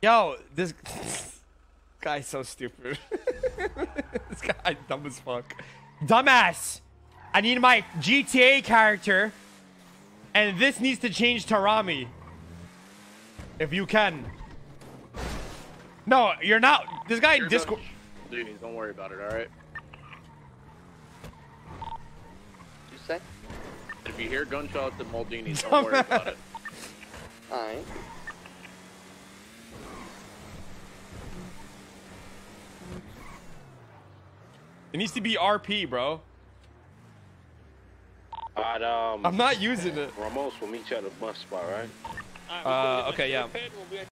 Yo, this guy's so stupid. This guy dumb as fuck. Dumbass. I need my GTA character, and this needs to change to Ramee. If you can. No, you're not. This guy in Discord. Dude, don't worry about it, alright? You say? If you hear gunshots at Maldini's, don't worry about it. Alright. It needs to be RP, bro. Alright, I'm not using it. Ramos will meet you at the bus spot, right? Okay, yeah.